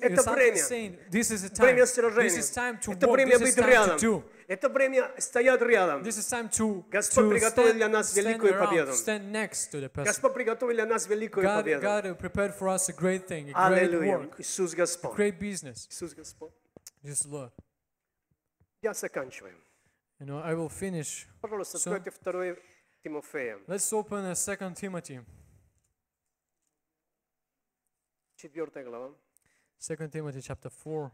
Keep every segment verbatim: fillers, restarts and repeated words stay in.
Это время. This is a time. Время This сражения. is time to Это walk. время This is быть time to рядом. do. Это время стоять рядом. This is time to, Господь to приготовил stand, для нас stand великую around, победу. stand next to the person. Господь приготовил для нас великую God, победу. God prepared for us a great thing, a great Аллилуйя. work, Иисус a Господь. great business. Иисус Господь. Just Lord. Я заканчиваю. You know, I will finish. Пожалуйста, So- откройте второе Тимофея, Let's open a Second Timothy. четвертая глава. Second Timothy chapter four,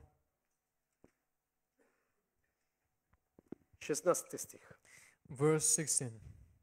шестнадцатый стих. verse sixteen.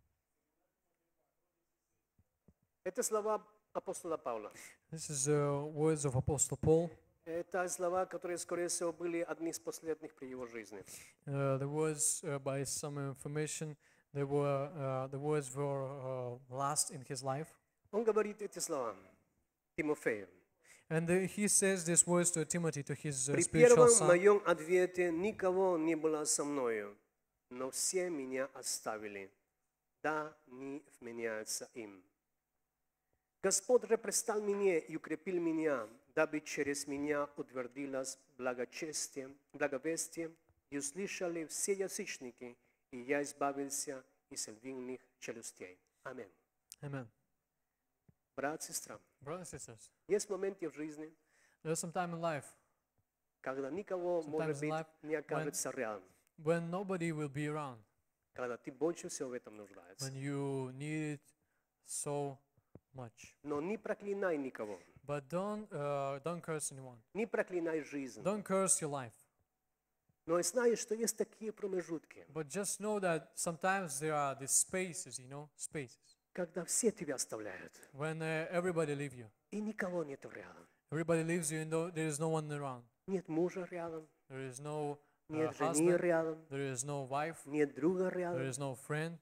Это слова апостола Павла. This is uh, words of Apostle Paul. Это слова, которые, скорее всего, были одни из последних при его жизни. Uh, the words, uh, by some information, they were uh, the words were uh, last in his life. Он говорит эти слова Тимофею. And uh, he says these words to Timothy, to his uh, При spiritual первом son. моем ответе никого не было со мною, но все меня оставили. Да, не вменяются им. Господь же престал мне и укрепил меня, дабы через меня утвердилось благочестие, благовестие, и услышали все язычники, и я избавился из львиных челюстей. Аминь. Amen. Брат, сестра, Brothers and sisters, есть моменты в жизни, there's some time in life когда никого, может in быть, life не окажется рядом, when nobody will be around, когда ты больше всего в этом нуждаешься. when you need it so much. Но не проклинай никого, But don't uh, don't curse anyone. не проклинай жизнь. Don't curse your life. Но знаешь, что есть такие промежутки, But just know that sometimes there are these spaces, you know, spaces, когда все тебя оставляют, when uh, everybody leave you. и никого нет рядом. Everybody leaves you and no- there is no one around. Нет мужа рядом, There is no uh, нет жены husband. рядом, There is no wife. нет друга There рядом, is no friend.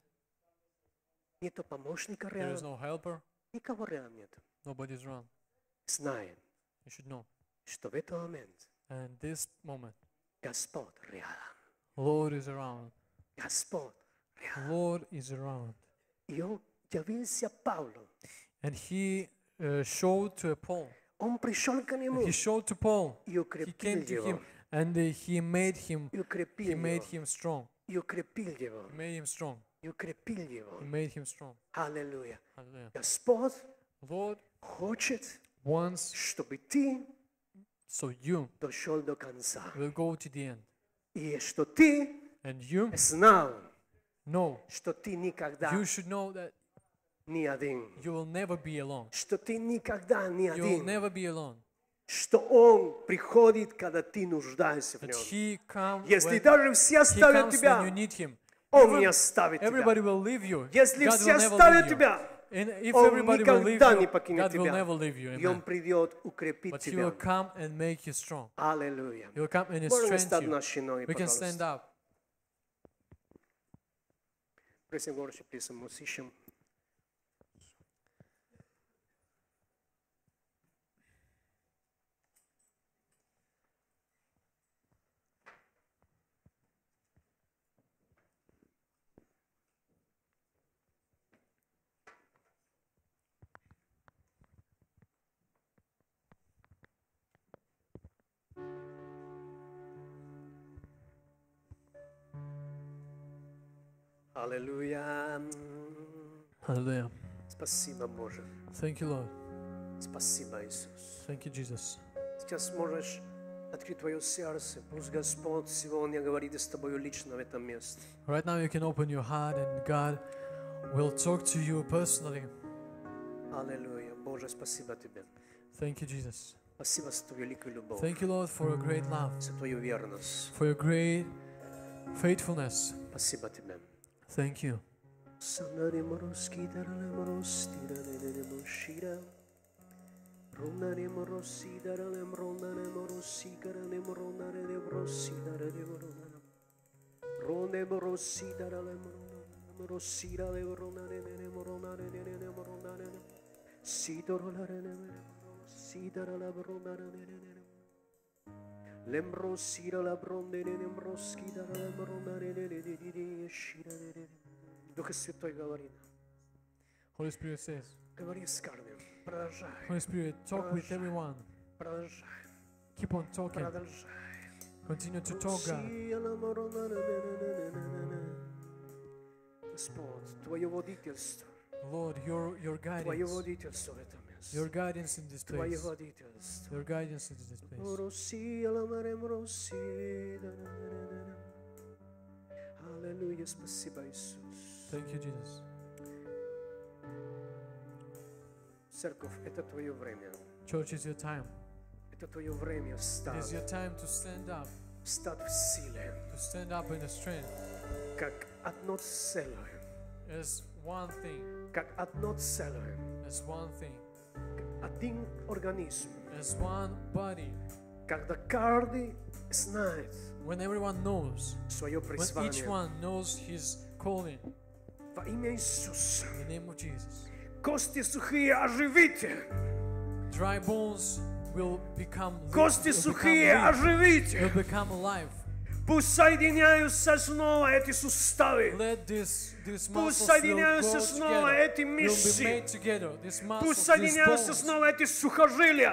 нет помощника There is рядом, no helper. никого рядом нет. Nobody's around. Знаем, You should know. что в этот момент And this moment, Господь рядом. Lord is around. Господь рядом. Lord is around. И Он явился Павлу. And he uh, showed to Paul. Он пришел к нему He showed to Paul. и He укрепил came to его. him and uh, he made him. И He укрепил made его. him strong. И укрепил его. He made him strong. И укрепил его. He made him strong. Аллилуйя. Hallelujah. Господь Lord хочет, wants чтобы ты so you дошел до конца. will go to the end. И что ты And you знал, know, что ты никогда you should know that не один. you will never be alone. Что ты никогда не You will один. never be alone. Что Он приходит, когда ты нуждаешься в That Нем. He comes Если when даже все He оставят comes when you тебя, need Him. Он не оставит Everybody тебя. will leave you. Если God все will never оставят leave you. тебя, And if Он everybody will leave никогда не you, покинет God will тебя. never leave you. И Он Amen. придет укрепить But He will тебя. come and make you strong. Аллилуйя. He will come and Можем strengthen встать you. наши ноги, We can stand пожалуйста. up. Praise and worship, please, musician. Аллилуйя. Hallelujah. Спасибо, Боже. Thank you, Lord. Спасибо, Иисус. Thank you, Jesus. Сейчас можешь открыть твое сердце. Пусть Господь сегодня говорит с тобой лично в этом месте. Right now you can open your heart and God will talk to you personally. Аллилуйя. Боже, спасибо Тебе. Thank you, Jesus. Спасибо за Твою великую любовь, Thank you, Lord, for a great love, за Твою верность. for your great faithfulness. Спасибо Тебе. Thank you. Дух Святой говорит, Holy Spirit says, говори с каждым, продолжай, Holy Spirit, talk with everyone. продолжай. Keep on talking. Продолжай. Continue to talk, God. Господь, Твое водительство, Lord, your, your Твое guidance. водительство в этом месте. Your guidance in this Твое place. водительство. Your guidance in this place. Аллилуйя, спасибо, Иисус. Thank you, Jesus. Церковь, это Твое время. Church, is your time. Это Твое время It встать, is your time to stand up. встать в силе, To stand up in the strength. как одно целое, As one thing. как одно целое, As one thing. один организм, As one body. когда каждый знает When everyone knows. свое When each призвание. one knows his calling. Во имя Иисуса. In the name of Jesus. Кости сухие оживите. Dry bones will become li- Кости will become сухие live, оживите. will become alive. Пусть соединяются снова эти суставы. Let this these Пусть muscles will соединяются go снова together. эти Will be мышцы. made together. These muscles, Пусть these соединяются bones, снова эти сухожилия.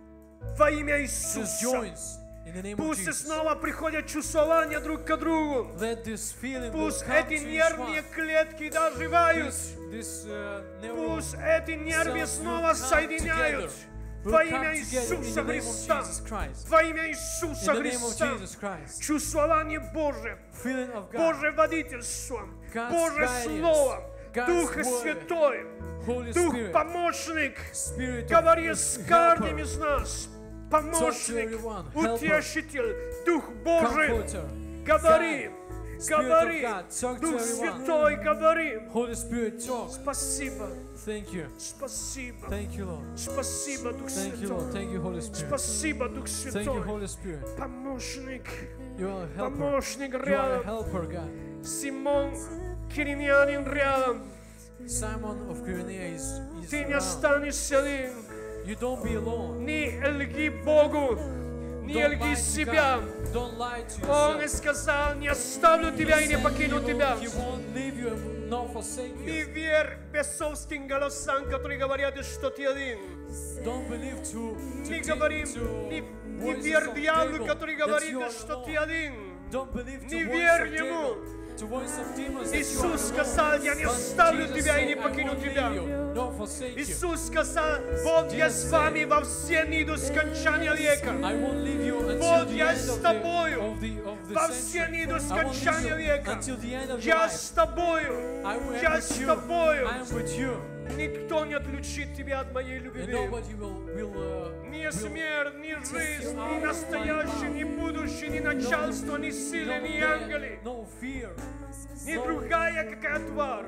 Во имя these Иисуса. joints. In the name of Пусть Jesus. снова приходят чувствования друг к другу. Let this feeling will Пусть come эти to each нервные one. клетки доживают. This, this uh, neural Пусть эти нервы cells will снова come соединяют. together. Во Will имя come together in Иисуса the name of Христа. Jesus Christ. Во имя Иисуса In the name of Христа. Jesus Christ. Чувствование Божие. Feeling of God. Божье водительство. God's Божье guidance. Слово. God's Дух word. Святой. Holy Дух Spirit. помощник. Spirit Говори of с helper. каждым из нас. Помощник. everyone. Helper. Утешитель. Дух Божий. Comforter. Говори. Spirit Говори. of God. Talk to Дух everyone. Святой, говори. Holy Spirit, talk. Спасибо. Thank you. Спасибо. Thank you, Lord. Спасибо, Дух Thank you, Святой. Lord. Thank you, Holy Spirit. Спасибо, Дух Thank you, Святой. Holy Spirit. Помощник. You are a helper. Помощник You are a рядом. helper, God. Симон Киринянин рядом. Simon of Cyrene is, is Ты не around. останешься один. You don't be alone. Не лги Богу. Не Don't лги lie to себя. God. Don't lie to Он yourself. сказал, не оставлю тебя и не He покину won't- тебя. He won't leave you and not forsake Не you. верь бесовским голосам, которые говорят, что ты один. Don't believe to, to, Не te- говори, to не, не voices верь of дьяволу, devil который that говорит, you are что ты alone. один. Don't believe to Не voice верь of ему. devil, to voice of demons that you are Иисус alone. сказал, я не But оставлю Jesus тебя и said, не I покину won't тебя. leave you, nor forsake you. Иисус сказал, вот я с вами во все дни до скончания века. I won't leave you until Вот the я end с of the, тобою of the, of the во все century. дни до I won't leave скончания you века. until the end of your Я life. с тобою. I will Я am с with you. тобою. I am with you. Никто не отлучит тебя от моей And любви. nobody will, will, uh, Ни will смерть, ни жизнь, ни настоящее, ни будущее, ни начальство, ни силы, no ни death, ангелы, no fear. ни no другая какая тварь.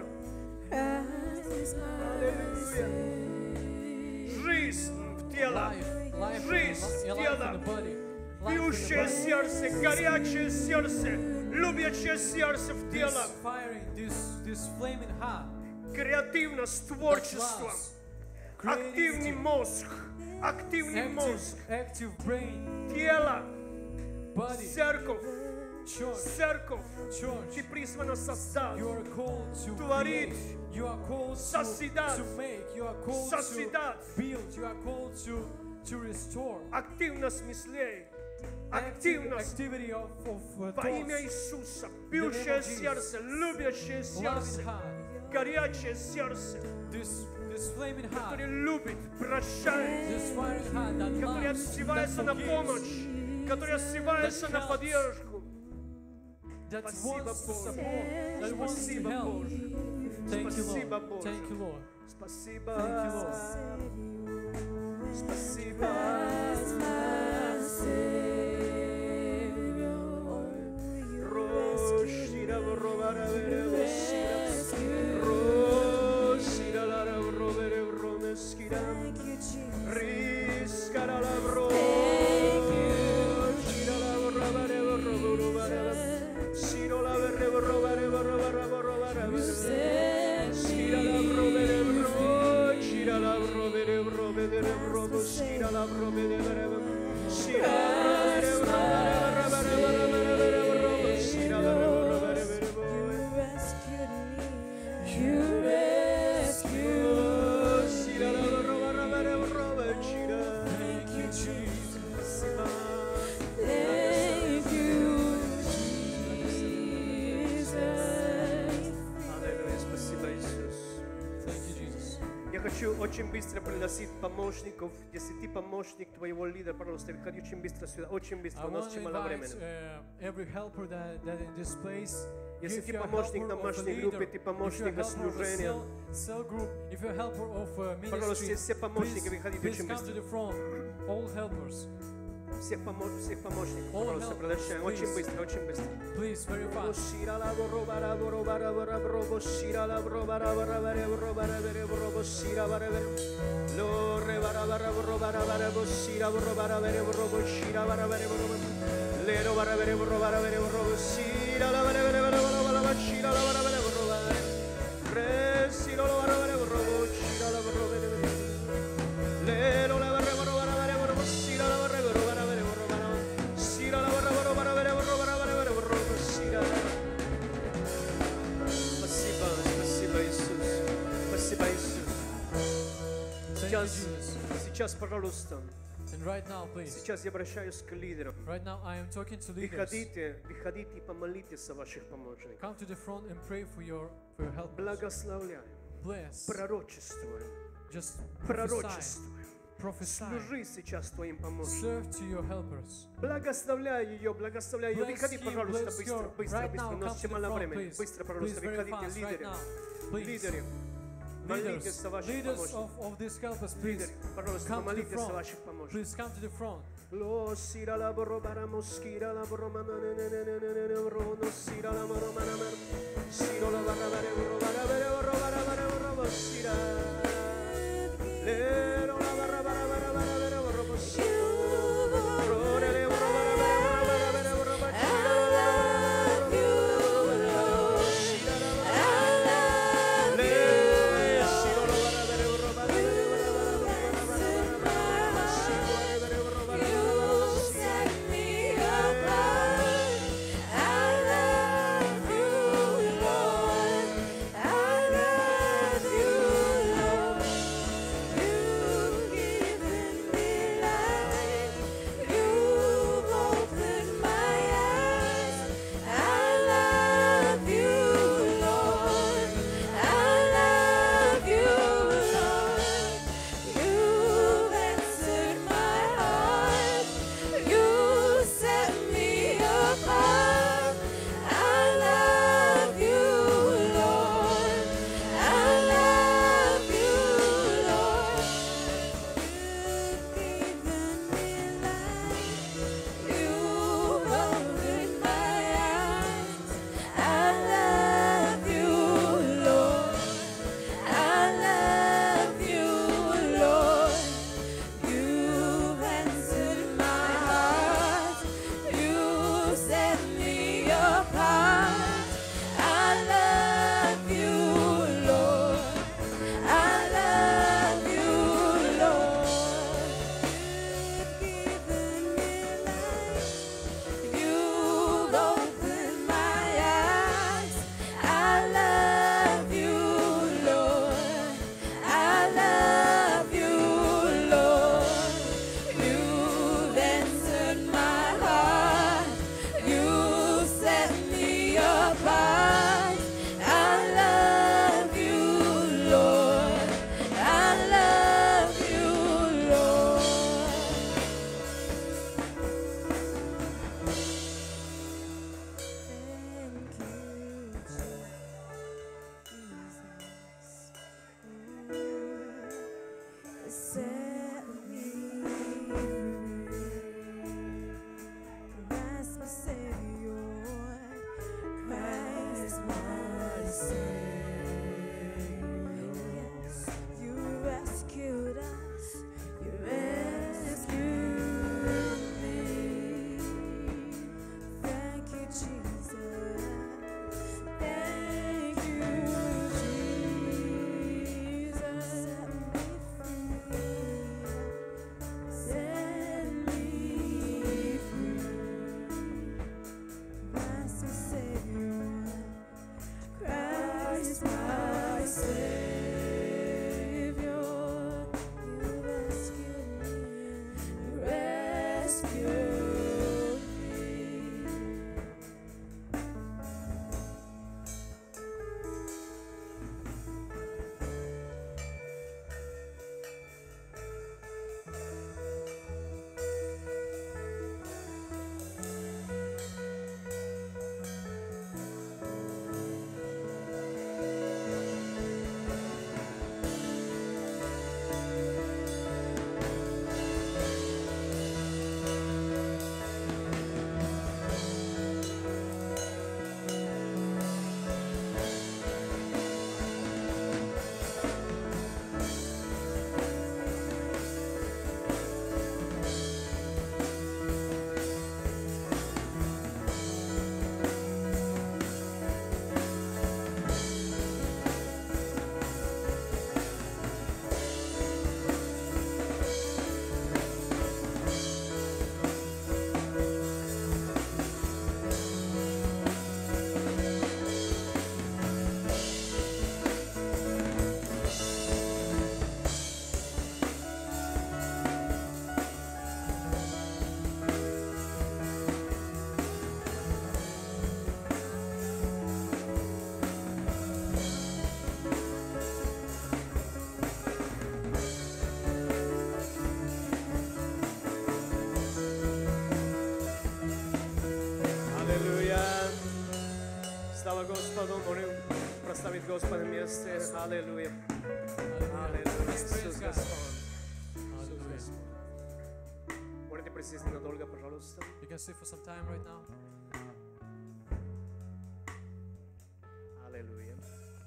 Аллилуйя. Жизнь в тело, life, life, Жизнь in, в li- life тело. in the body, life in the Бьющее body. сердце, горячее сердце, любящее сердце в This тело, firing, this, this flaming heart, креативность, that творчество, loves, активный creativity, мозг, активный active, мозг, active brain, тело, body, церковь, church, церковь. church. Ты призвана создать, You are called to творить, create. You are called to, созидать, to make. You are called созидать. to build. You are called to, to restore. активность мыслей, Active активность activity of, of uh, во имя thoughts, Иисуса, бьющее Jesus. сердце, любящее loving сердце, heart, горячее сердце, this, this flaming heart, которое любит, прощает, this firing heart that которое loves, that отзывается на forgives, помощь, которое отзывается that на helps. поддержку. that Спасибо, wants to Боже. support, that wants to Спасибо, help. Боже. Thank you, Спасибо, Lord. Боже. Thank you, Lord. Спасибо. Thank you, Lord. Спасибо. Рошира вровара вере вошира. Рошира лара вровere вромескира. Рискара ла вровere. Рошира ла вровare вровare. Сиро ла вере вровare вровare вровare. Sira la provere vro, sira la provere vrovere vro, sira la provere vro. очень быстро пригласить помощников. Если ты помощник твоего лидера, пожалуйста, выходи очень быстро сюда, очень быстро. I У нас want to очень мало invite времени. uh, every helper that, that in this place. Если if ты you're a помощник helper of a домашней leader, группы, ты if you're a помощник helper of a служения, cell, cell group, if you're a helper of a пожалуйста, ministry, все помощники, please, выходите please очень come to быстро. the front. All helpers, Всех, помо- всех помощников, All пожалуйста, helpers, приглашаем. Очень please. быстро, очень быстро. please, very fast. Спасибо, спасибо, Иисус. Спасибо, Иисус. Thank you, Сейчас, Jesus. сейчас, пожалуйста, And right now, please, сейчас я обращаюсь к лидерам. right now I am talking to leaders. Выходите, выходите и помолитесь о ваших помощниках. Come to the front and pray for your for your helpers. Благословляем, Bless, пророчествуем, just prophesy, пророчествуем. prophesy. Служи сейчас твоим помощникам. Serve to your helpers. Благословляй ее, благословляй ее. Bless Выходи, him, пожалуйста, bless быстро, your- быстро, right быстро. now, У нас come очень to the мало front, времени. please. Быстро, Please, пожалуйста, very выходите, fast, right лидеры. now. Please. Лидеры, молитесь Leaders, о ваших leaders помощниках. of, of these helpers, please Лидеры, пожалуйста, come to the молитесь о front. ваших помощниках. Please come to the front. Lo sira la borro bara moschira la borro mana ne ne ne ne ne ne ne borro no sira la mano mana mana siro la barra bare borro bara bare borro bara bare borro moschira le lo la barra bara bara bara bare borro moschira ro le le borro bara bare borro bara bare borro moschira le siro la barra bare borro bara bare borro bara bara bara siro bare borro bara I love you, Lord. I love you, Lord. Аллилуйя. Hallelujah. Аллилуйя. Let's praise Иисус God. Господь. Иисус Hallelujah. Господь. Можете присесть ненадолго, пожалуйста? You can sit for some time right now. Аллилуйя.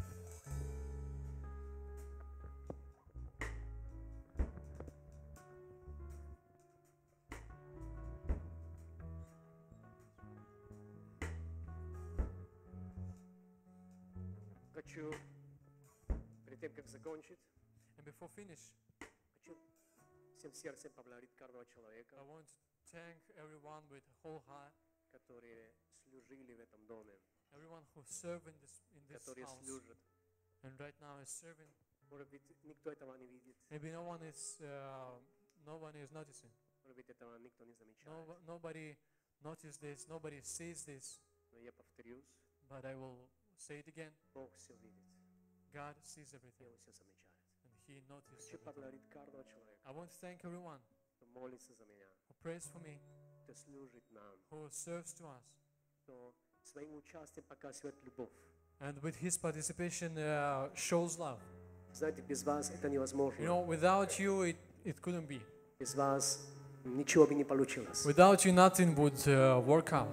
Хочу, перед тем, как закончить, And before finish, хочу всем сердцем поблагодарить каждого человека, I want to thank everyone with whole heart, которые служили в этом доме, everyone who served in this in this которые house, служат. and right now is serving. Может быть, никто этого не видит, Maybe no one is uh, no one is noticing. может быть, этого никто не замечает. No, nobody noticed this. Nobody sees this. Но я повторюсь, But I will say it again. Бог все видит, God sees и everything, Он все замечает. and He notices Хочу everything. поблагодарить каждого человека, I want to thank everyone кто молится за меня, who prays for me, кто служит нам, who serves to us, кто своим участием показывает любовь. and with his participation uh, shows love. Знаете, без вас это You невозможно. know, without you, it, it couldn't be. Без вас ничего бы не получилось. Without you, nothing would uh, work out.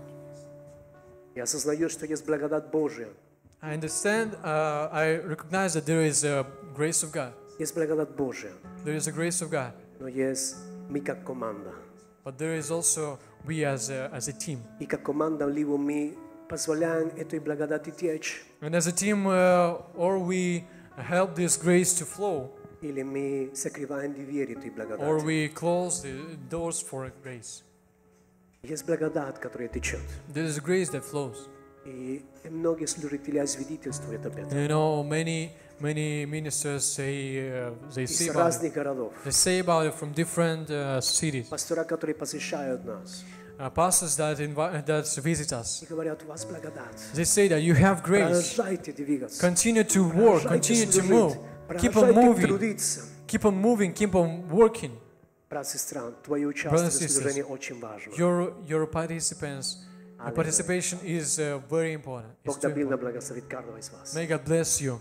Я осознаю, что есть благодать Божия, I understand, uh, I recognize that there is a grace of God. есть благодать Божия, There is a grace of God, но есть мы как команда. but there is also we as a, as a team. И как команда либо мы позволяем этой благодати течь, And as a team, uh, or we help this grace to flow, или мы закрываем двери этой or благодати. we close the doors for grace. Есть благодать, которая течет. There is a grace that flows. И многие служители свидетельствуют об этом. You know, many many ministers say uh, they say Из about it. разных городов. They say about it from different uh, cities. Пастора, которые посещают нас, Uh, pastors that invi- that visit us. и говорят, у вас благодать. They say that you have grace. Продолжайте двигаться. Continue to work. Продолжайте Continue to служить. move. Keep on Продолжайте moving. трудиться. Keep on moving. Keep on working. Брат, сестра, твое участие в Brothers and служении sisters, очень важно. Your your participants, your Hallelujah. participation is uh, very important. It's Бог too обильно important. благословит каждого из вас. May God bless you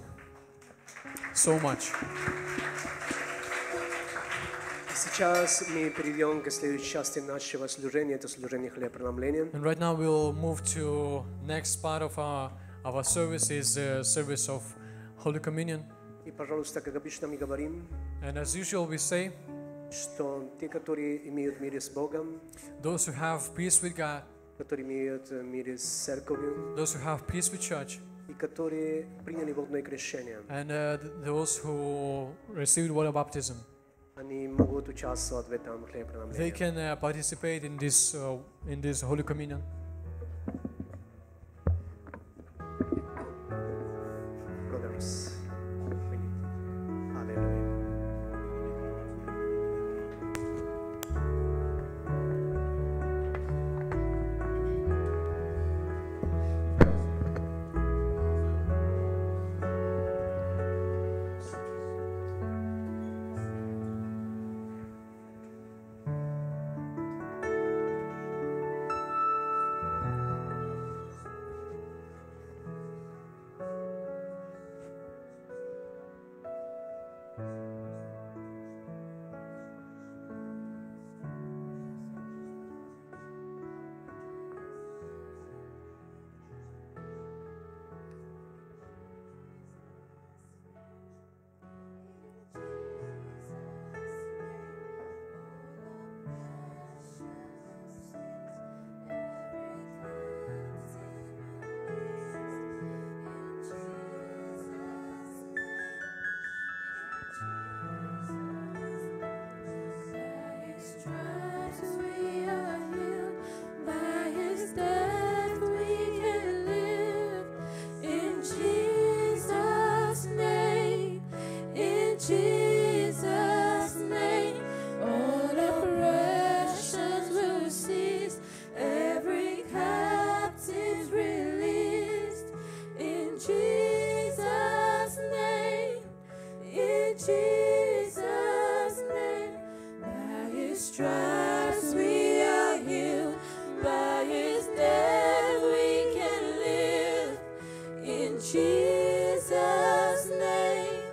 so much. Сейчас мы перейдем к следующей части нашего служения, это служение хлебопреломления. And right now we'll move to next part of our of our service is uh, service of Holy Communion. И, пожалуйста, как обычно мы говорим, And as usual, we say, что те, которые имеют мир с Богом, those who have peace with God, которые имеют мир с церковью, those who have peace with church, и которые приняли водное крещение, and uh, th- those who received water baptism, они могут участвовать в этом they хлебопреломлении. can uh, participate in this uh, in this Holy Communion. Brothers, we need- Hallelujah. Jesus' name,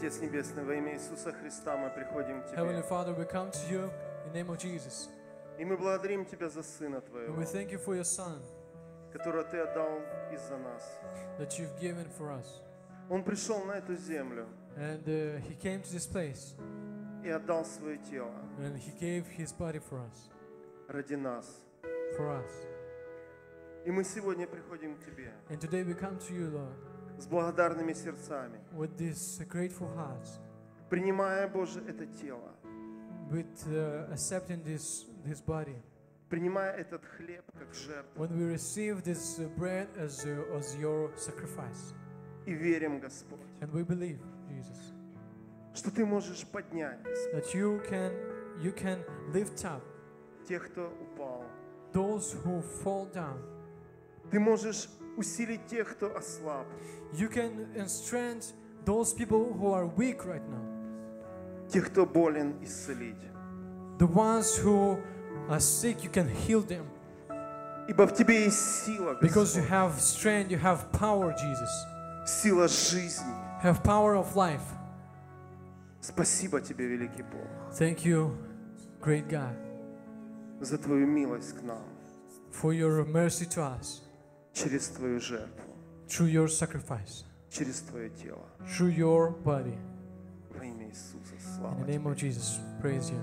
Отец Небесный, во имя Иисуса Христа мы приходим к Heavenly Тебе. Father, we come to you in the name of Jesus. И мы благодарим Тебя за Сына And Твоего, we thank you for your Son которого Ты отдал из-за нас. that you've given for us. Он пришел на эту землю And uh, he came to this place и отдал свое тело and he gave his body for us, ради нас. for us. И мы сегодня приходим к Тебе And today we come to you, Lord, с благодарными сердцами, with these grateful hearts, принимая, Боже, это тело, with uh, accepting this, this body. принимая этот хлеб как жертву When we receive this uh, bread as, uh, as your sacrifice. и верим, Господь, And we believe, Jesus, что Ты можешь поднять, Господь, that you can, you can lift up тех, кто упал. those who fall down. Ты можешь усилить тех, кто ослаб. You can strengthen those people who are weak right now. Тех, кто болен, исцелить. The ones who are sick, you can heal them. Ибо в Тебе есть сила, Because you Господь, have strength, you have power, Jesus. сила жизни. Have power of life. Спасибо Тебе, великий Бог, Thank you, great God, за Твою милость к нам, for your mercy to us, через Твою жертву, through your sacrifice, через Твое тело. through your body. Во имя Иисуса, In слава the name Тебе. of Jesus, praise you.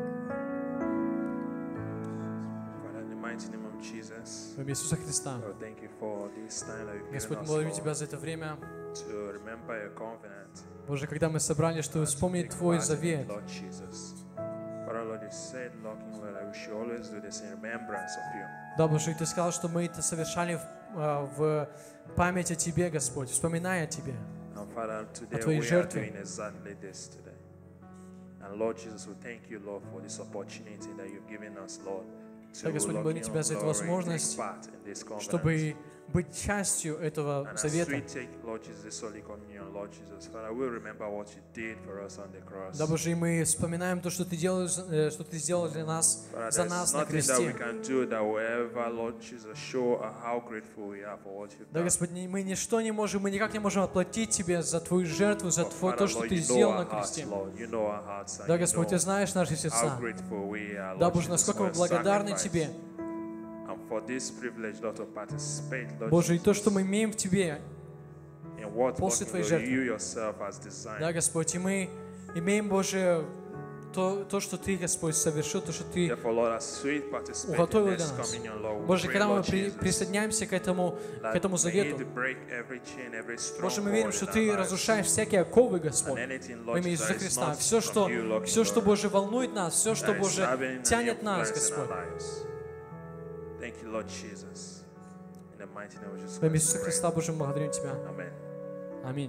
Father, in the mighty name of Jesus, Во имя Иисуса Христа. Lord, thank you for this time that you've given Господь, us, благодарю Тебя Lord, за это время. to remember your covenant. Боже, когда мы собрались, чтобы and to вспомнить take Твой part in it, завет. Lord Jesus. Father, Lord, you said, Lord, King, Lord, that we should always do this in remembrance of you. Да, Боже, и Ты сказал, что мы это совершали в, а, в память о Тебе, Господь, вспоминая о Тебе. And Father, today Твоей we are жертве. doing exactly this today. And Lord Jesus, we thank you, Lord, for this opportunity that you've given us, Lord, to Да, Господь, Lord, благодарю King Тебя of за эту glory, возможность, take part in this covenant. чтобы быть частью этого And as завета. we take, Lord Jesus, this Holy Communion, Lord Jesus, Father, we'll remember what you did for us on the cross. Да, Боже, и мы вспоминаем то, что Ты делаешь, э, что Ты сделал для нас, Father, за there's нас на nothing that we кресте. can do that will ever, Lord Jesus, show how grateful we are for what you've Да, done. Господь, не- мы ничто не можем, мы никак не можем отплатить Тебе за Твою жертву, за But Твое, Father, то, что Lord, Ты you know сделал our на hearts, кресте. Lord. You know our hearts, and Да, you Господь, Ты know знаешь наши how сердца. grateful we are, Да, Lord Боже, Jesus, насколько for мы your благодарны sacrifice. Тебе. And for this privilege, Lord, to participate, Lord Боже, и то, Jesus, что мы имеем в Тебе. in what, Lord, после Твоей Lord, жертвы. you yourself has designed. Да, Господь, и мы имеем, Боже, то, то, что Ты, Господь, совершил, то, что Ты Therefore, Lord, as we participate in уготовил this для нас. communion, Lord, we Боже, pray, когда мы Lord при- Jesus, присоединяемся к этому, к that этому may завету, it break every chain, every Боже, мы stronghold верим, что in our Ты lives. разрушаешь всякие оковы, And Господь, anything, во Lord имя Jesus, Иисуса that is Христа. not Все, что, from you, Lord, все, что, Lord, Боже, волнует нас, все, что, that is Боже, having an тянет нас, influence in our Господь. lives. Thank you, Lord Jesus. In the mighty name of Jesus Во имя Christ, Иисуса we pray. Христа, Боже, мы благодарим Тебя. Amen. Аминь.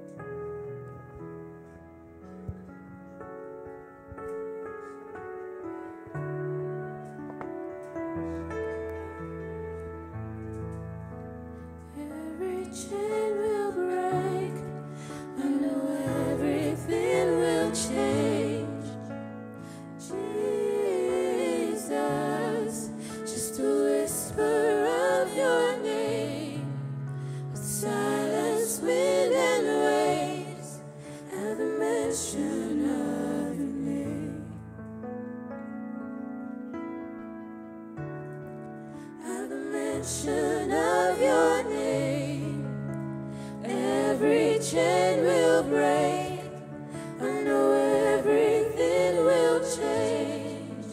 Every chain will break. I know everything will change. Jesus, just a whisper of your name. Silence, wind, and waves. At the mention of your name. At the mention of your name, every chain will break. I know everything will change.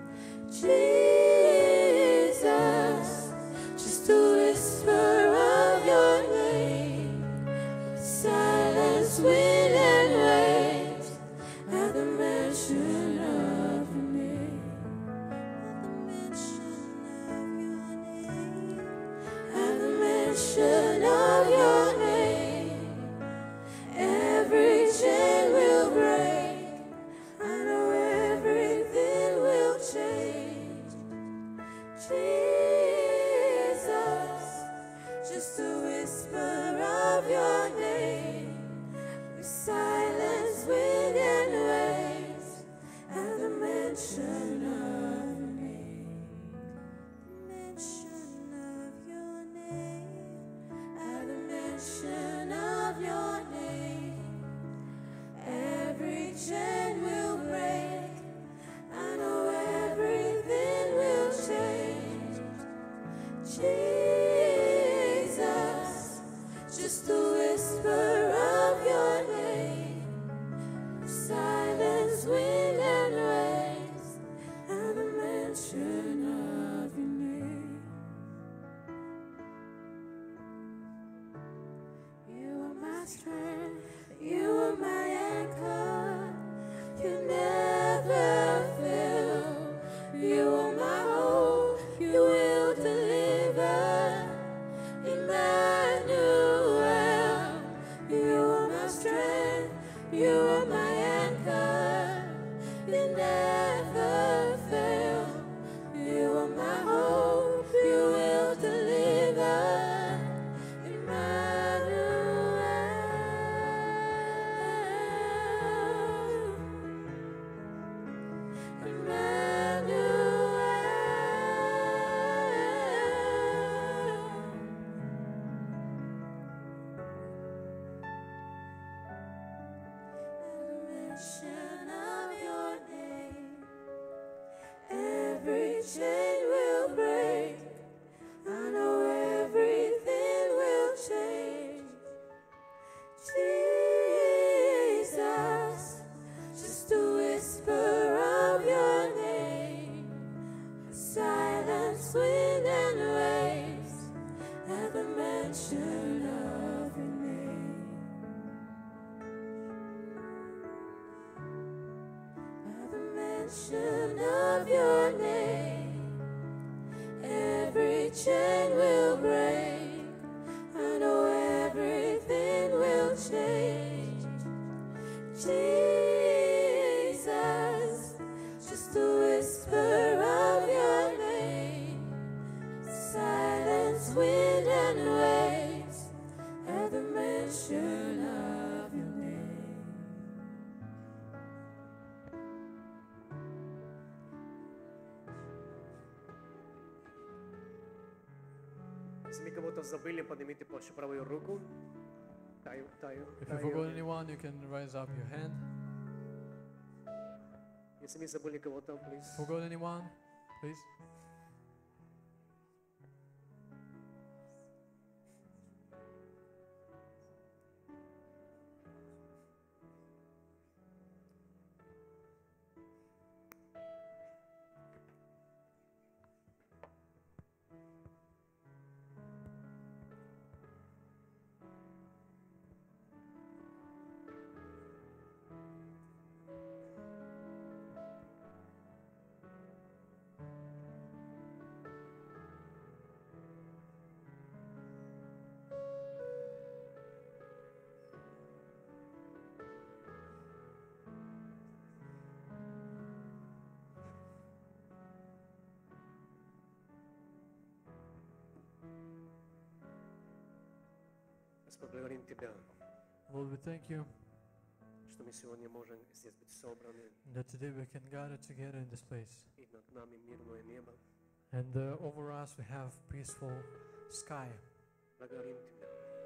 Jesus, just a whisper of your name. Silence, wind, and waves. At the mention of your name. At the mention of your name, every chain will break. I know everything will change. Jesus, just a whisper of your name. We silence, wind, and waves. At the mention of your name. Mention of your name. At the mention of your name, Silence, wind, and waves at the mention of your name. At the mention of your name, every chain will break. I know everything will change. Jesus, just a whisper of your name. Silence, wind, and waves at the mention of your name. Если мы кого-то забыли, поднимите вашу правую руку. Таю, таю, If you таю. forgot anyone, you can raise up your hand. Если мы забыли кого-то, please. Forgot anyone? Please. Господь, благодарим Тебя, Lord, we thank you что мы сегодня можем здесь быть собраны, that today we can gather together in this place. и над нами мирное небо. And uh, over us we have peaceful sky. Благодарим Тебя,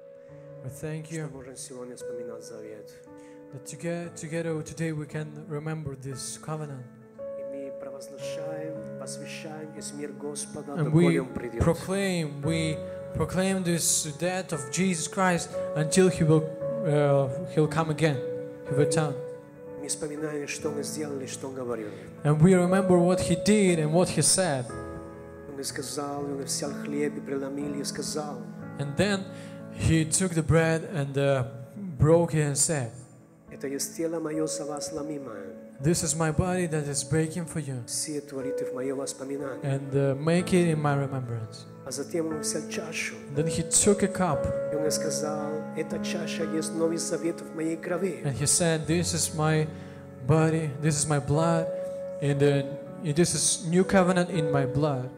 We thank что you можем сегодня вспоминать завет. that together, together today we can remember this covenant. И мы провозглашаем, посвящаем весь мир Господа, And доколе we Он придет. proclaim, we proclaim this death of Jesus Christ until He will, uh, He'll come again. He will return. Мы вспоминаем, что Он сделал и что Он говорил. And we remember what He did and what He said. Он и сказал, и Он взял хлеб и преломил, и сказал, And then He took the bread and uh, broke it and said, это есть тело мое за вас ломимое. "This is my body that is breaking for you, Все творите в мое воспоминание. and uh, make it in my remembrance." А затем Он взял чашу, Then He took a cup и Он сказал, эта чаша есть новый завет в моей крови. and He said, "This is my body, this is my blood, and uh, this is new covenant in my blood."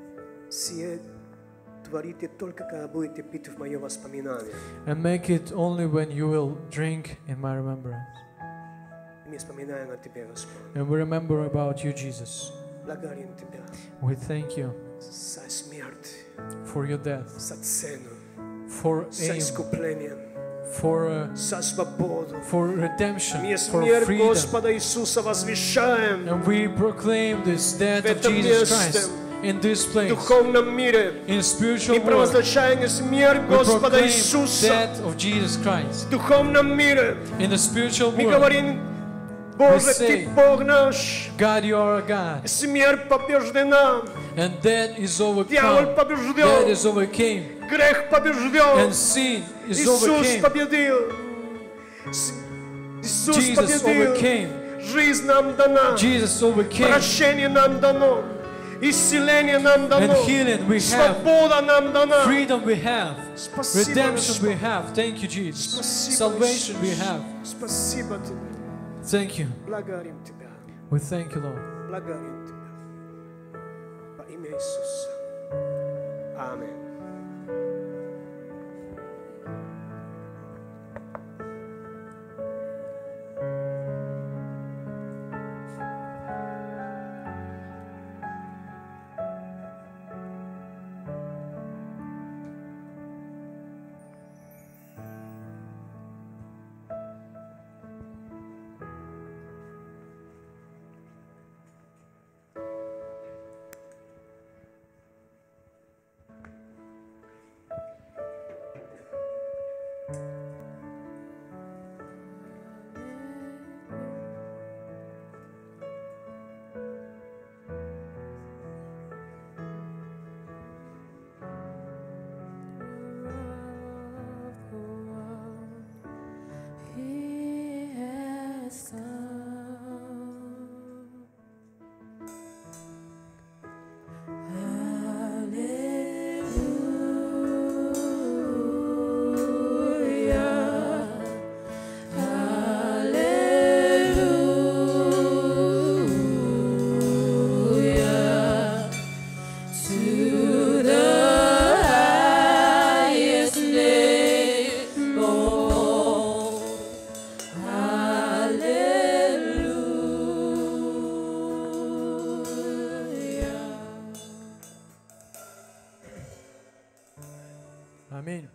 Все творите только, когда будете пить в мое воспоминание. And make it only when you will drink in my remembrance. И мы вспоминаем о Тебе, Господь. And we remember about you, Jesus. Благодарим Тебя We thank you за смерть, for your death, за цену, for за aim, искупление, for uh, за свободу. for redemption, Мы for смерть freedom. Господа Иисуса возвещаем And we proclaim this death в of этом Jesus месте, Christ in this в place, духовном мире. in spiritual Мы world. провозглашаем смерть We Господа proclaim Иисуса death of Jesus Christ в духовном мире. in the spiritual Мы world. говорим, Боже, say, Ты Бог наш. God, you are a God, Смерть побеждена, and death is дьявол overcome. Death побежден, is overcame, грех and побежден. sin is Иисус overcame. победил. С- Иисус Jesus победил. overcame. Жизнь нам дана. Jesus overcame. Прощение нам дано. Исцеление нам And дано. healing we have. Свобода нам дана. Freedom we have. Спасибо, Redemption we Господь. have. Thank you, Jesus. Спасибо, Salvation we Иисус. have. Спасибо Тебе. Thank you. Благодарим Тебя. We thank you, Lord. Благодарим Тебя. Во имя Иисуса. Аминь. Аминь.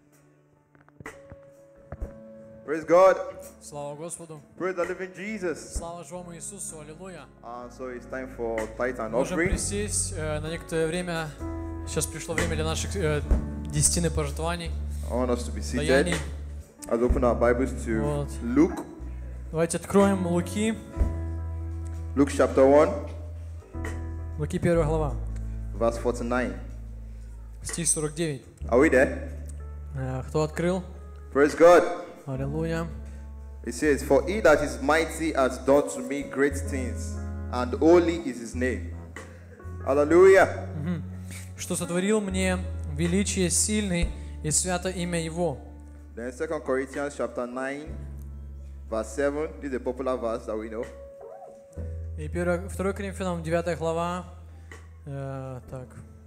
Praise God. Слава Господу. Praise the living Jesus. Слава живому Иисусу. Аллилуйя. Uh, so it's time for tithe and Можем offering. присесть э, на некоторое время. Сейчас пришло время для наших э, десятины пожертвований, I want us to be seated даяний. as we open our Bibles to Вот. Luke, Давайте откроем Луки. Luke chapter one, Луки первая глава, verse forty-nine. стих сорок девять. Are we there? Э, Кто открыл? Praise God. Аллилуйя. It says, "For he that is mighty has done to me great things, and holy is his name." Hallelujah. Что сотворил мне величие сильный и свято имя Его. Then Second Corinthians chapter nine, verse seven. This is a popular verse that we know. И второе Коринфянам девятая глава. э, Так,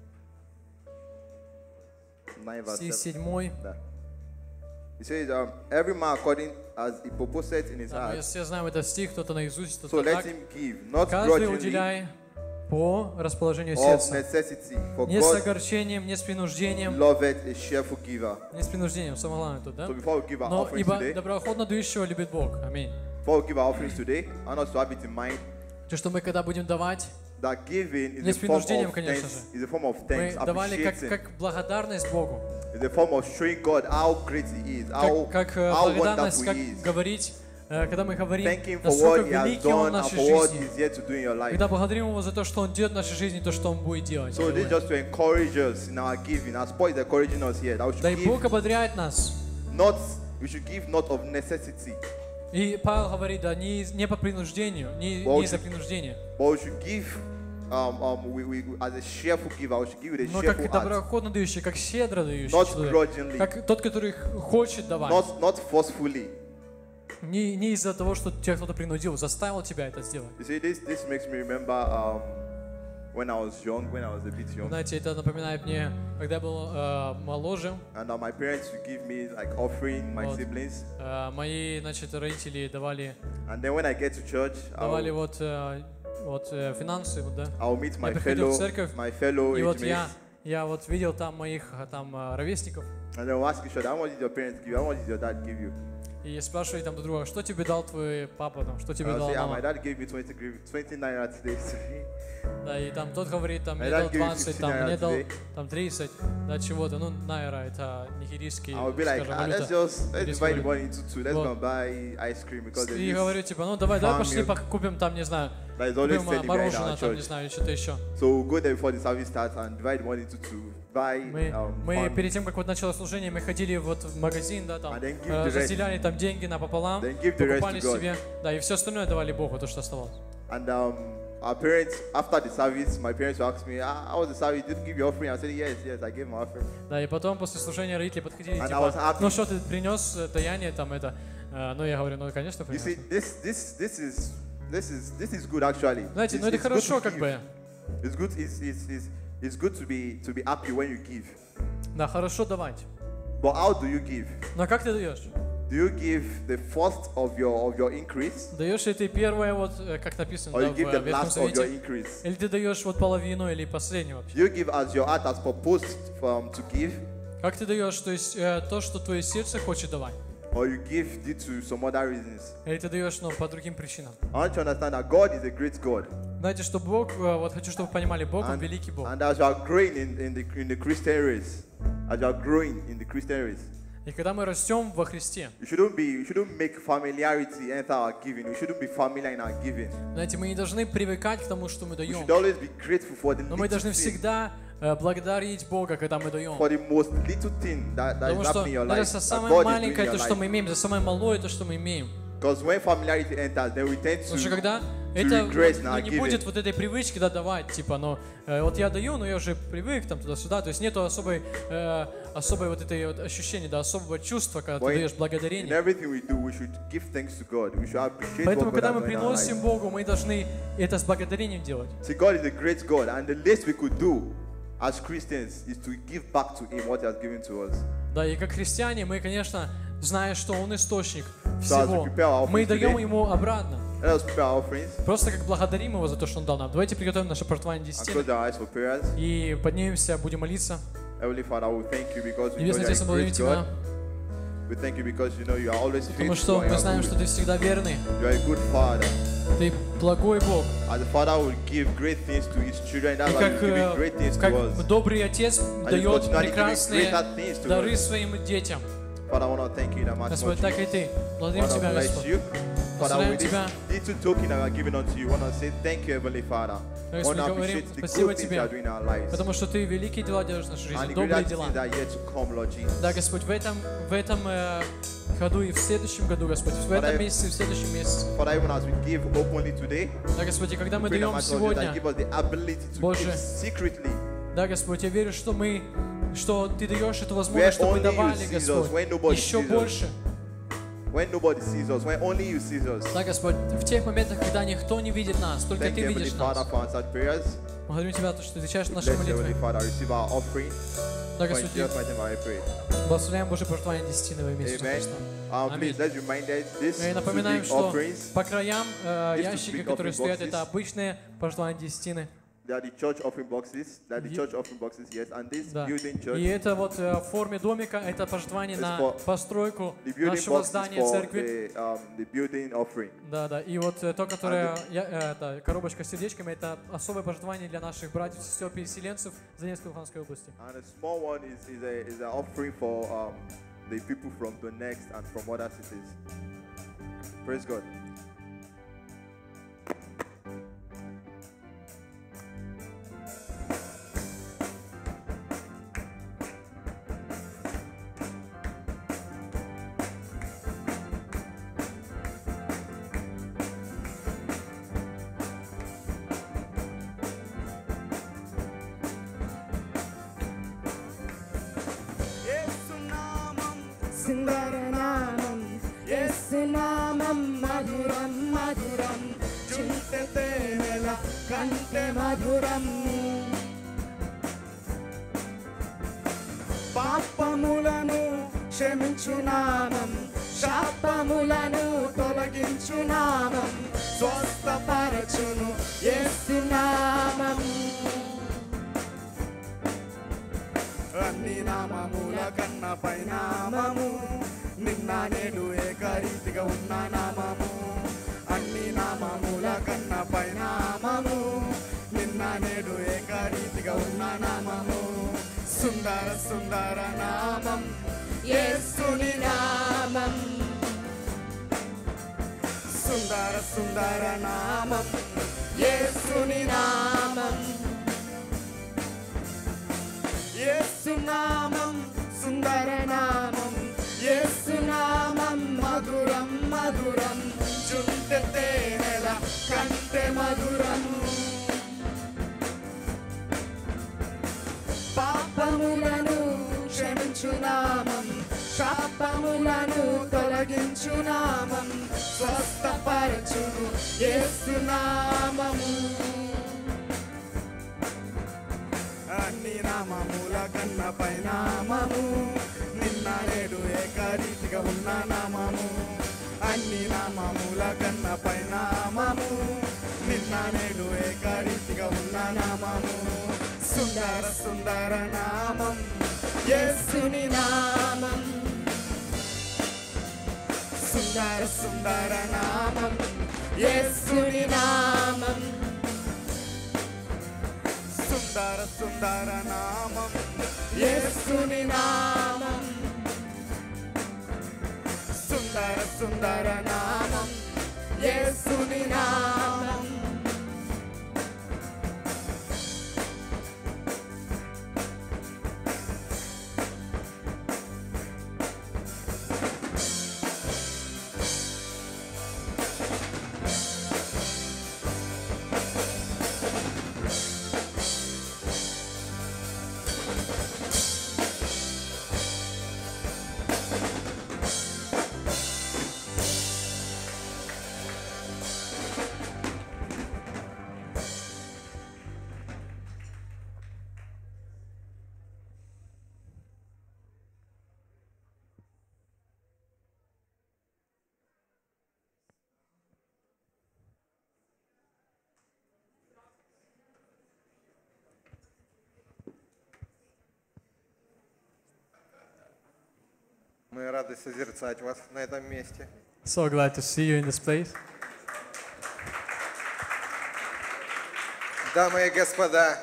nine verse стих seven. седьмой. Да. It says, um, "Every man according as he purposeth in his Да, мы heart, все знаем этот стих, кто-то наизусть, so кто-то let так. him give, not Каждый grudgingly, уделяй по расположению of сердца. necessity, for Не с God огорчением, не с принуждением. loveth a cheerful giver." Не с принуждением, самое главное тут, да? So before we give our Но offerings ибо today, доброохотно дающего любит Бог. Аминь. before we give our offerings today, I want us to have it in mind То, что мы когда будем давать, that giving is Не a с form принуждением, of конечно thanks, же. is a form of мы thanks, давали как, appreciating. как благодарность Богу. It's a form of showing God how great He is, how, Как, как э, how благодарность, wonderful как He is. говорить, э, когда мы говорим, Thank Him for насколько what He has великий Он в done and нашей for what жизни. He's yet to do in your life. Когда благодарим Его за то, что Он делает в нашей жизни, то, что Он будет делать. So this is just to encourage us in our giving, as Paul is encouraging us here, that we Да и should Бог give ободряет нас. not, we should give not of necessity, И Павел говорит, да, не, из- не по принуждению, не, Бог не из-за же- принуждения, but we should give um, um, we, we, as a cheerful giver, we should give with a но как cheerful heart, доброохотно дающий, как щедро дающий not человек. grudgingly, Как тот, который х- хочет давать. not, not forcefully. Не, не из-за того, что тебя кто-то принудил, заставил тебя это сделать. You see, this, this makes me remember um, when I was young, when I was a bit young, Знаете, это напоминает мне, когда я был э, моложе, and uh, my parents would give me like offering, my Вот. siblings, э, мои, значит, родители давали, and then when I get to church, давали I'll, вот, э, вот э, финансы, вот, да. I'll meet my приходил в fellow, церковь, my fellow И age вот я, mates, я вот видел там моих э, там э, ровесников, and they'll ask each other, how much did your parents give you? How much did your dad give you? и спрашивали там друг друга, что тебе дал твой папа, там, что тебе I'll дала say, ah, my мама. dad gave me twenty, gri- twenty naira today. Да, и там тот говорит, там, My мне dad дал gave me двадцать, fifteen там, naira мне дал today. там тридцать, да, чего-то, ну, найра, это нигерийский, I'll be like, скажем, ah, let's валюта. just, let's Или divide the сколько? money into two. Let's Вот. go and buy ice cream because there's И this говорю, типа, ну, давай, давай farm пошли, milk пок- купим там, не знаю, that is always купим selling а, behind мороженое, our там, не church. знаю, или что-то еще. So we'll go there before the service starts and divide the money into two. Buy Мы, um, мы farm перед тем, как вот началось служение, мы ходили вот в магазин, да, там, And then give э, the rest. разделяли там деньги напополам, Then give the rest покупали to God. себе, да, и все остальное давали Богу, то, что оставалось. And um, our parents, after the service, my parents will ask me, ah, how was the service? Did you give your offering? I said, yes, yes, I gave my offering. Да, и потом после служения родители подходили, And I типа, was happy. ну что, ты принес э, даяние там это? Э, Ну, я говорю, ну, конечно, You принес. see, this, this, this is, this is, this is good actually. Знаете, It's- ну это it's good хорошо, to как give. бы. It's good. It's, it's, it's, it's good to be to be happy when you give. Да, хорошо давать. But how do you give? Но как ты даешь? Do you give the first of your of your increase, Даешь ли ты первое, вот, э, как написано, or да, you в give э, the Ветхом last of your Завете? increase? Или ты даешь вот половину, или последнее вообще? Do you give as your heart has proposed um, to give, Как ты даешь, то есть э, то, что твое сердце хочет давать? or you give due to some other reasons? Или ты даешь, ну, по другим причинам? I want you to understand that God is a great God, Знаете, что Бог, э, вот хочу, чтобы вы понимали, Бог, Он and, великий Бог. and as you are growing in, in the in the Christian race, as you are growing in the Christian race, И когда мы растем во Христе, you shouldn't be you shouldn't make familiarity enter our giving. We shouldn't be familiar in our giving. знаете, мы не должны привыкать к тому, что мы We даем. should always be grateful for the Но мы little должны thing, всегда э, благодарить Бога, когда мы даем. for the most little thing that, that Потому is что happening in your даже life. за That самое God is doing in маленькое, your то, что life. мы имеем, за самое малое, то, что мы имеем. Because when familiarity enters, then we tend Потому что to, когда to это regress вот, in ну, our не giving. будет вот этой привычки, да, давать, типа, ну, э, вот я даю, но я уже привык там туда-сюда, то есть нету особой, э, особой вот этой вот ощущения, да, особого чувства, когда ты But in- даешь In благодарение. everything we do, we should give thanks to God. We should appreciate Поэтому, what God когда has мы done in our приносим life. Богу, мы должны это с благодарением делать. See, God is a great God, and the least we could do as Christians is to give back to Him what He has given to us. Да, и как христиане мы, конечно, зная, что Он источник So as we всего, prepare our мы offerings даем today, Ему обратно. let us prepare our offerings Просто как благодарим Его за то, что Он дал нам. Давайте приготовим наше пожертвование and десятины close our eyes for prayers. и поднимемся, будем молиться. Heavenly Father, we thank you because we know Небесный you are Отец, a мы благодарим great Тебя, God. We thank you because you know you are always потому faithful что and you мы are знаем, good. что Ты всегда верный, You are a good Father. Ты благой Бог. As the Father will give great things to His children, that's И why как, He's giving э, great things как to us. добрый Отец And He's дает continually giving прекрасные greater things to дары us. своим детям. Father, I want to thank you in a much Господь, так и Ты. I Благодарим want to Тебя, bless Господь. you. Father, Благословляем with this Тебя. little token that we are giving unto you, I want to say thank you, Heavenly Father. I want Господи, to говорим appreciate the спасибо good things you Тебе, are doing in our lives. потому что Ты великие дела делаешь в нашей And жизни, the добрые greater дела. things that are yet to come, Lord Jesus. Да, Господь, в этом, в этом э, году и в следующем году, Господь, в этом Father, месяце и в следующем месяце. Father, even as we give openly today, Да, Господи, когда мы pray that даем my God сегодня, give us the ability to Боже, give secretly. да, Господь, я верю, что мы, что Ты даешь эту Where возможность, чтобы мы only you давали, see us, Господь, when nobody еще sees us. больше. When nobody sees us, when only you see us. Да, Господь, в тех моментах, когда никто не видит нас, только Thank Ты you, Heavenly видишь Father, нас. for answered prayers. Благодарю Тебя, то, что Ты отвечаешь на наши Bless you, Heavenly молитвы. Father, receive our offering. Да, For in Господь, Jesus' mighty name I pray. благословляем Божье пожертвование десятины во имя Иисуса Amen. Христа. Um, Аминь. please, let's remind us this Мы to напоминаем, big что offerings. по краям э, These two ящики, big которые offering стоят, boxes. это обычные пожертвования десятины. They are the church offering boxes. They are the Ye- church offering boxes, yes. And this Да. building И church, это вот э, в форме домика, это пожертвование It's на for- постройку the building нашего box is здания for церкви. the, um, the building offering. Да, да. И вот э, то, которое, я- э, это коробочка с сердечками, это особое пожертвование для наших братьев и сестер переселенцев Донецкой и Луганской области. And a small one is, is, a, is an offering for um, the people from Donetsk and from other cities. Praise God. సుందరనామం యేసునామం మధురం మధురం చింతతే నెల కంటే మధురం పాపములను క్షమించు నామం శాపములను తొలగించు నామం స్వస్థపరచును యేసునామం అన్ని నామముల కన్న పై నామము నిన్న నేడు ఏకరీతిగా ఉన్న నామము అన్ని నామముల కన్న పై నామము నిన్న నేడు ఏకరీతిగా ఉన్న నామము సుందర సుందర నామం యేసుని నామం సుందర సుందర నామం యేసుని నామం యేసునామం సుందర నామం యేసునామం మధురం మధురం చుంటె తేనెల కంటే మధురం పాపములను క్షమించు నామం శాపములను తొలగించు నామం స్వస్థపరచును యేసునామము అన్ని నామముల కన్న పై నామము నిన్న నేడు ఏకరీతిగా ఉన్న నామము అన్ని నామముల కన్న పై నామము నిన్న నేడు ఏకరీతిగా ఉన్న నామము సుందర సుందర నామం యేసుని నామం సుందర సుందర నామం యేసుని నామం సుందర సుందర నామం యేసుని నామం సుందర సుందర నామం యేసుని నామం Мы рады созерцать вас на этом месте. So glad to see you in this place. Дамы и господа,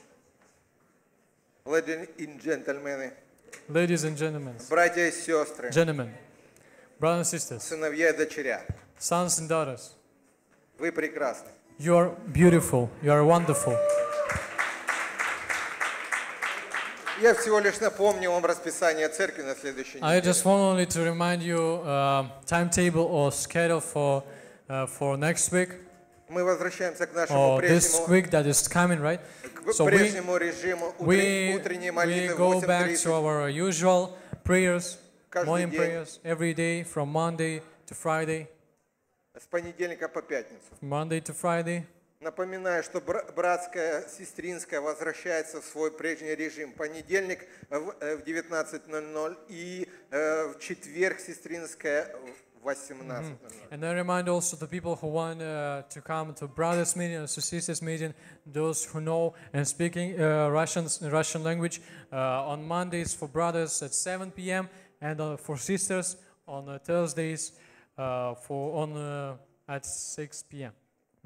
ladies and gentlemen, Ladies and gentlemen, братья и сестры, gentlemen, brothers and sisters, сыновья и дочеря, sons and daughters, вы прекрасны. you are beautiful, you are wonderful. Я всего лишь напомню вам расписание церкви на следующей I неделе. just want only to remind you uh, timetable or schedule for uh, for next week Мы возвращаемся к нашему or this прежнему, week that is coming, right? к So we прежнему режиму утрен- we утренней we молитвы в go back восемь to тридцать. our usual prayers, Каждый morning день. prayers every day from Monday to Friday, С понедельника по пятницу. Monday to Friday. Напоминаю, что бра- братская, сестринская возвращается в свой прежний режим. Понедельник в э, в девятнадцать ноль ноль и э, в четверг сестринская в восемнадцать ноль ноль. And I remind also the people who want uh, to come to brothers meeting or to sisters meeting, those who know and speaking uh, Russian Russian language, uh, on Mondays for brothers at seven p m and uh, for sisters on uh, Thursdays uh, for on uh, at six p m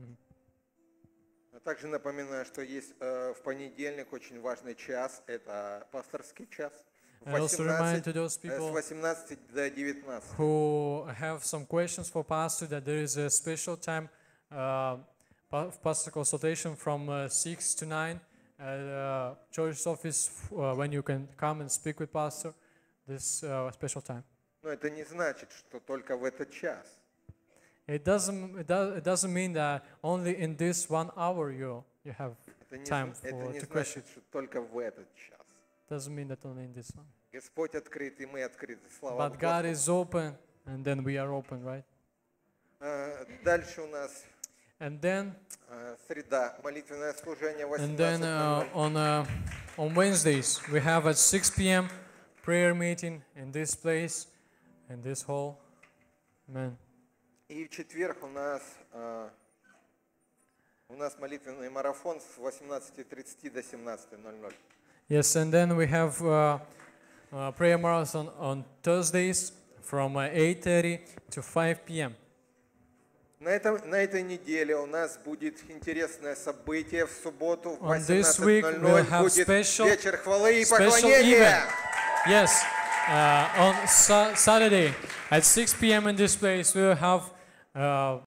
А также напоминаю, что есть э, в понедельник очень важный час, это пасторский час. В I also remind to восемнадцать, those э, people с восемнадцати до девятнадцати. who have some questions for pastor that there is a special time uh, pa- pastor consultation from uh, six to nine at uh, church office uh, when you can come and speak with pastor this uh, special time. Но это не значит, что только в этот час. It doesn't it, does, it doesn't mean that only in this one hour you you have Это не, time зна- это for не the question. значит, что только в этот час. Doesn't mean that only in this one. Господь открыт, и мы открыты. Слава But God Господу. is open, and then we are open, right? А, Дальше у нас And then а, среда, молитвенное служение And then восемнадцать uh, ноль ноль. on uh, on Wednesdays we have at six p m prayer meeting in this place, in this hall. Amen. И в четверг у нас а, у нас молитвенный марафон с восемнадцати тридцати до семнадцати ноль ноль. Yes, and then we have uh, uh, prayer marathon on Thursdays from uh, eight thirty to five p m На, этом, на этой неделе у нас будет интересное событие. В субботу в On this восемнадцать week ноль we'll ноль have будет special- вечер хвалы и special поклонения. event. Yes, uh, on sa- Saturday at six p m in this place we will have uh,